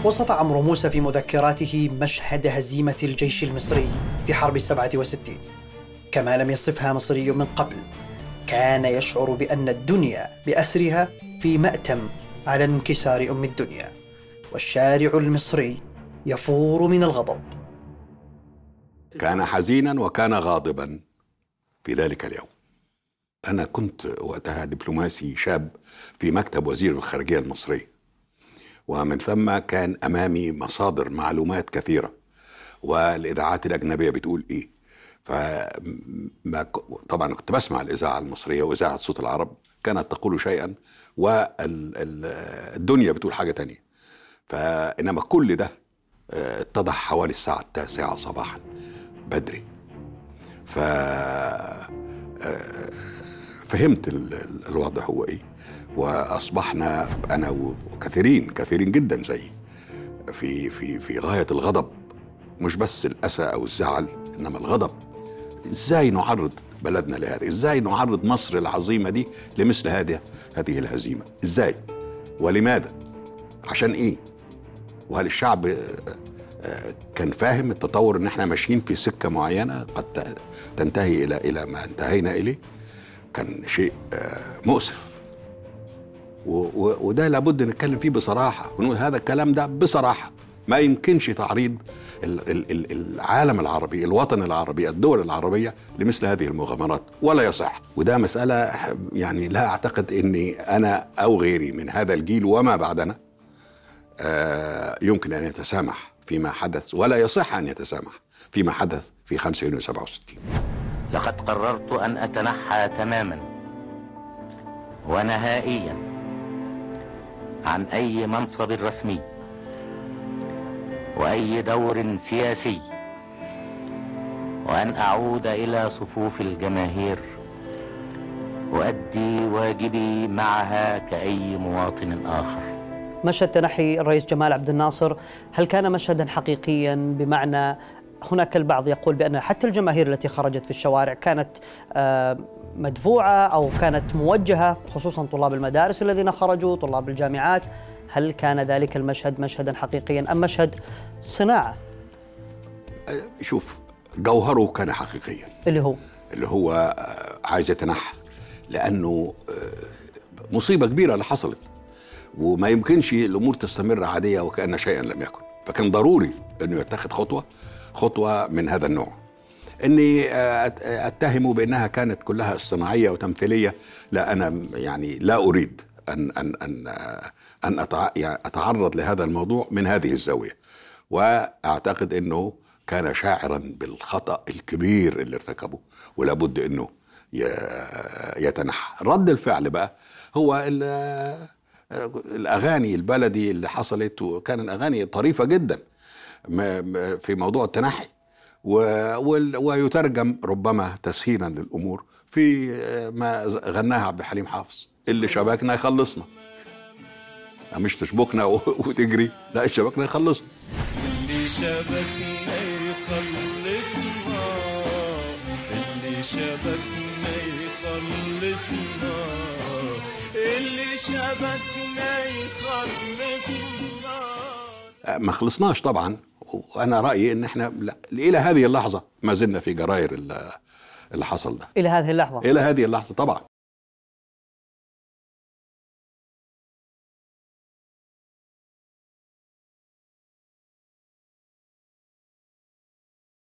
وصف عمرو موسى في مذكراته مشهد هزيمة الجيش المصري في حرب 67 كما لم يصفها مصري من قبل. كان يشعر بأن الدنيا بأسرها في مأتم على انكسار أم الدنيا، والشارع المصري يفور من الغضب. كان حزينا وكان غاضبا في ذلك اليوم. أنا كنت وقتها دبلوماسي شاب في مكتب وزير الخارجية المصري، ومن ثم كان أمامي مصادر معلومات كثيرة والإذاعات الأجنبية بتقول إيه. طبعا كنت بسمع الإذاعة المصرية وإذاعة صوت العرب كانت تقول شيئا والدنيا بتقول حاجة تانية. فإنما كل ده اتضح حوالي الساعة 9 صباحا بدري. فهمت الوضع هو إيه، وأصبحنا أنا وكثيرين جدا زيي في غاية الغضب، مش بس الأسى أو الزعل إنما الغضب. إزاي نعرض بلدنا لهذا؟ إزاي نعرض مصر العظيمة دي لمثل هذه الهزيمة؟ إزاي؟ ولماذا؟ عشان إيه؟ وهل الشعب كان فاهم التطور إن إحنا ماشيين في سكة معينة قد تنتهي إلى ما انتهينا إليه؟ كان شيء مؤسف، وده لابد نتكلم فيه بصراحة ونقول هذا الكلام ده بصراحة. ما يمكنش تعريض العالم العربي، الوطن العربي، الدول العربية لمثل هذه المغامرات، ولا يصح. وده مسألة يعني لا أعتقد أني أنا أو غيري من هذا الجيل وما بعدنا يمكن أن يتسامح فيما حدث، ولا يصح أن يتسامح فيما حدث في 5 يونيو 67. لقد قررت أن أتنحى تماما ونهائيا عن أي منصب رسمي وأي دور سياسي، وأن أعود إلى صفوف الجماهير وأدي واجبي معها كأي مواطن آخر. مشهد تنحي الرئيس جمال عبد الناصر هل كان مشهدا حقيقيا؟ بمعنى هناك البعض يقول بأن حتى الجماهير التي خرجت في الشوارع كانت مدفوعة أو كانت موجهة، خصوصا طلاب المدارس الذين خرجوا، طلاب الجامعات. هل كان ذلك المشهد مشهدا حقيقيا أم مشهد صناعة؟ شوف، جوهره كان حقيقيا، اللي هو عايز يتنحى لأنه مصيبة كبيرة اللي حصلت، وما يمكنش الأمور تستمر عادية وكأن شيئا لم يكن. فكان ضروري أنه يتخذ خطوة من هذا النوع. اني اتهمه بانها كانت كلها اصطناعيه وتمثيليه، لا، انا يعني لا اريد ان اتعرض لهذا الموضوع من هذه الزاويه. واعتقد انه كان شاعرا بالخطا الكبير اللي ارتكبه، ولا بد انه يتنحى. رد الفعل بقى هو الاغاني البلدي اللي حصلت، وكان اغاني طريفه جدا في موضوع التنحي، ويترجم ربما تسهيلا للأمور في ما غناها عبد الحليم حافظ: اللي شبكنا يخلصنا. مش تشبكنا وتجري، لا، شبكنا يخلصنا. اللي شبكنا يخلصنا، اللي شبكنا يخلصنا، اللي شبكنا يخلصنا. ما خلصناش طبعا، وانا رايي ان احنا الى هذه اللحظه ما زلنا في جراير اللي حصل ده. الى هذه اللحظه طبعا.